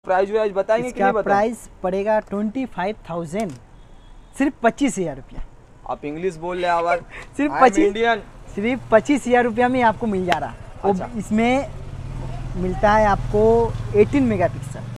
Price wise बताएंगे कि नहीं इसका प्राइस पड़ेगा 25,000, सिर्फ 25,000 रुपया। आप इंग्लिश बोल रहे आवाज सिर्फ I'm 25, इंडियन। सिर्फ 25,000 रुपया में आपको मिल जा रहा। अच्छा। इसमें मिलता है आपको 18 मेगापिक्सल।